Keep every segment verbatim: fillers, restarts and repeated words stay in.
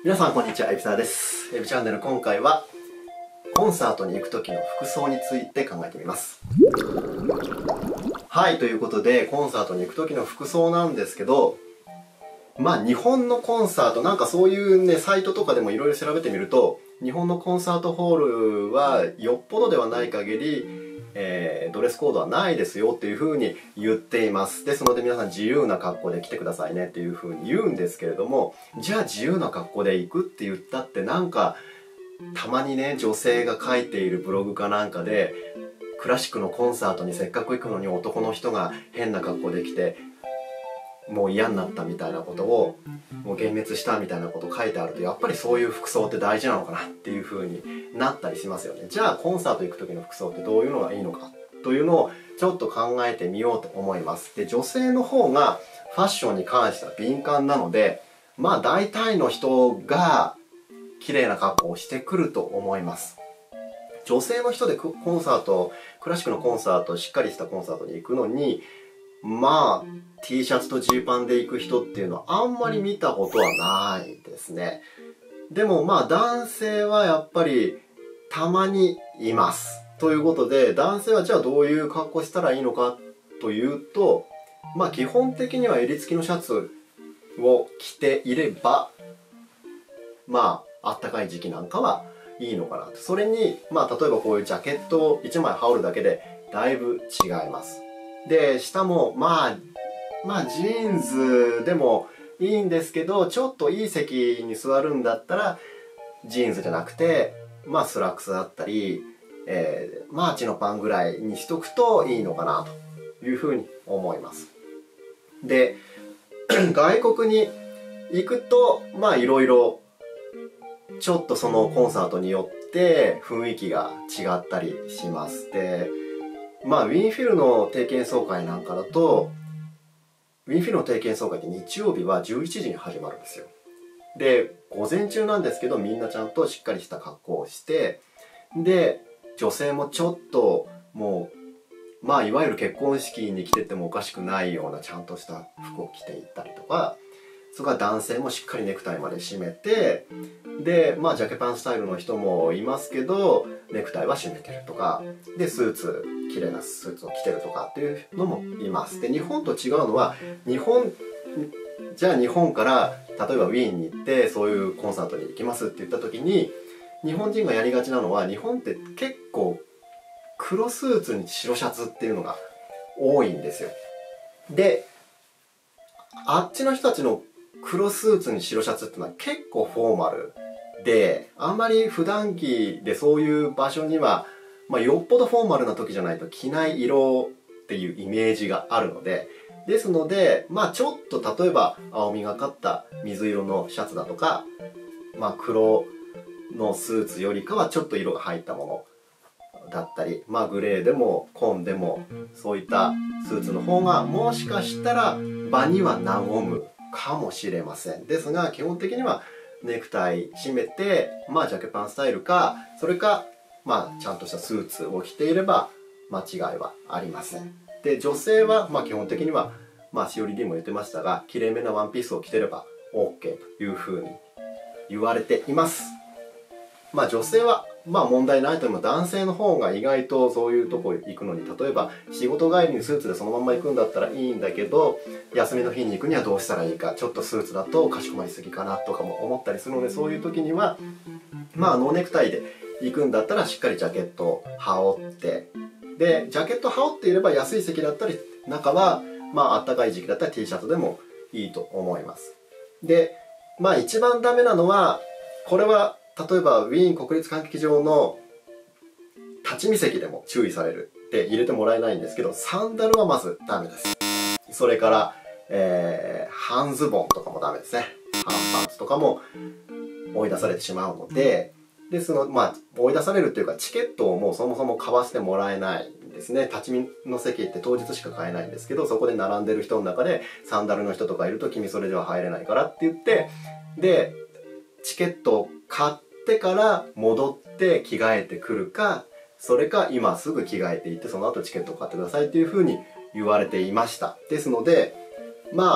皆さんこんにちは、エビサーです。エビチャンネル、今回はコンサートに行く時の服装について考えてみます。はい、ということでコンサートに行く時の服装なんですけど、まあ日本のコンサート、なんかそういうねサイトとかでもいろいろ調べてみると、日本のコンサートホールはよっぽどではない限り、えー、ドレスコードはないですよっていう風に言っています。ですので皆さん自由な格好で来てくださいねっていう風に言うんですけれども、じゃあ自由な格好で行くって言ったって、なんかたまにね女性が書いているブログかなんかで、クラシックのコンサートにせっかく行くのに男の人が変な格好で来てもう嫌になったみたいなことを、もう幻滅したみたいなこと書いてあると、やっぱりそういう服装って大事なのかなっていう風になったりしますよね。じゃあコンサート行く時の服装ってどういうのがいいのかというのをちょっと考えてみようと思います。で、女性の方がファッションに関しては敏感なので、まあ大体の人が綺麗な格好をしてくると思います。女性の人でコンサート、クラシックのコンサート、しっかりしたコンサートに行くのに、まあ T シャツとジーパンで行く人っていうのはあんまり見たことはないですね。でもまあ男性はやっぱりたまにいます。ということで、男性はじゃあどういう格好したらいいのかというと、まあ基本的には襟付きのシャツを着ていれば、まああったかい時期なんかはいいのかなと。それにまあ例えばこういうジャケットをいちまい羽織るだけでだいぶ違います。で、下もまあまあジーンズでもいいんですけど、ちょっといい席に座るんだったらジーンズじゃなくて、まあスラックスだったり、えー、マーチのパンぐらいにしとくといいのかなというふうに思います。で、外国に行くとまあいろいろちょっとそのコンサートによって雰囲気が違ったりします。で、まあウィーンフィルの定期演奏会なんかだと、ウィーンフィルの定期演奏会って日曜日はじゅういちじに始まるんですよ。で、午前中なんですけど、みんなちゃんとしっかりした格好をして、で、女性もちょっともうまあいわゆる結婚式に着ててもおかしくないようなちゃんとした服を着ていったりとか、それから男性もしっかりネクタイまで締めて、でまあジャケパンスタイルの人もいますけど、ネクタイは締めてるとかで、スーツ綺麗なスーツを着てるとかっていうのもいます。で、日本と違うのは、日本じゃあ日本から例えばウィーンに行ってそういうコンサートに行きますって言った時に、日本人がやりがちなのは、日本って結構黒スーツに白シャツっていうのが多いんですよ。で、あっちの人たちの黒スーツに白シャツっていうのは結構フォーマルで、あんまり普段着でそういう場所には、まあ、よっぽどフォーマルな時じゃないと着ない色っていうイメージがあるので、ですのでまあちょっと例えば青みがかった水色のシャツだとか、まあ黒のスーツよりかはちょっと色が入ったものだったり、まあグレーでも紺でもそういったスーツの方がもしかしたら場には和むかもしれません。ですが基本的にはネクタイ締めて、まあジャケパンスタイルか、それかまあちゃんとしたスーツを着ていれば間違いはありません。で、女性はまあ基本的には、まあしおり D も言ってましたが、きれいめなワンピースを着てれば オーケー というふうに言われています。まあ女性はまあ問題ないと思う。男性の方が意外とそういうとこ行くのに、例えば仕事帰りにスーツでそのまま行くんだったらいいんだけど、休みの日に行くにはどうしたらいいか、ちょっとスーツだとかしこまりすぎかなとかも思ったりするので、そういう時にはまあノーネクタイで行くんだったらしっかりジャケットを羽織って、でジャケット羽織っていれば安い席だったり、中はまああったかい時期だったら T シャツでもいいと思います。で、まあ一番ダメなのは、これは例えばウィーン国立歌劇場の立ち見席でも注意されるって入れてもらえないんですけど、サンダルはまずダメです。それから、えー、半ズボンとかもダメですね。半パンツとかも追い出されてしまうので、ですのまあ追い出されるというか、チケットをもうそもそも買わせてもらえないんですね。立ち見の席って当日しか買えないんですけど、そこで並んでる人の中でサンダルの人とかいると、君それでは入れないからって言って、でチケットを買ってから戻って着替えてくるか、それか今すぐ着替えていってその後チケットを買ってくださいっていうふうに言われていました。ですのでまあ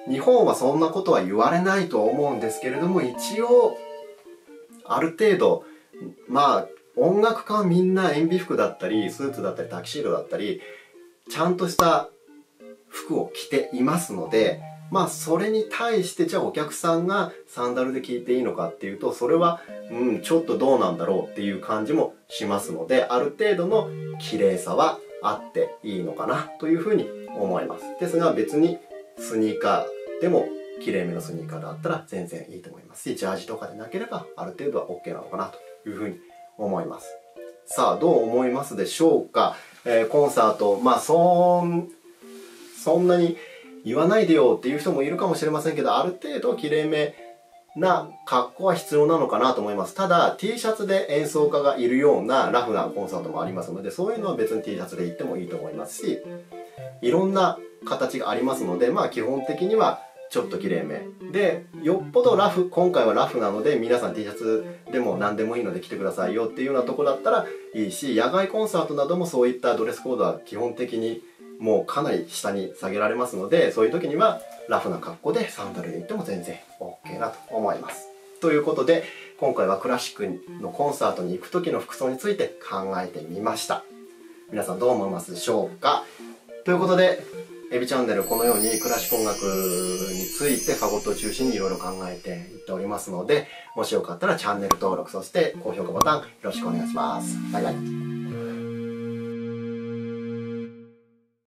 日本はそんなことは言われないと思うんですけれども、一応ある程度まあ音楽家はみんな塩ビ服だったりスーツだったりタキシードだったりちゃんとした服を着ていますので、まあそれに対してじゃあお客さんがサンダルで聴いていいのかっていうと、それはうんちょっとどうなんだろうっていう感じもしますので、ある程度の綺麗さはあっていいのかなというふうに思います。ですが別にスニーカーでも綺麗めのスニーカーだったら全然いいと思いますし、ジャージとかでなければある程度は OK なのかなというふうに思います。さあどう思いますでしょうか。えー、コンサート、まあそんそんなに言わないでよっていう人もいるかもしれませんけど、ある程度きれいめな格好は必要なのかなと思います。ただ T シャツで演奏家がいるようなラフなコンサートもありますので、そういうのは別に T シャツで行ってもいいと思いますし、いろんな形がありますので、まあ基本的にはちょっときれいめで、よっぽどラフ、今回はラフなので皆さん T シャツでも何でもいいので着てくださいよっていうようなとこだったらいいし、野外コンサートなどもそういったドレスコードは基本的にもうかなり下に下げられますので、そういう時にはラフな格好でサンダルで行っても全然 OK だと思います。ということで今回はクラシックのコンサートに行く時の服装について考えてみました。皆さんどう思いますでしょうか。ということでエビチャンネル、このようにクラシック音楽についてファゴットを中心にいろいろ考えていっておりますので、もしよかったらチャンネル登録、そして高評価ボタンよろしくお願いします。バイバイ。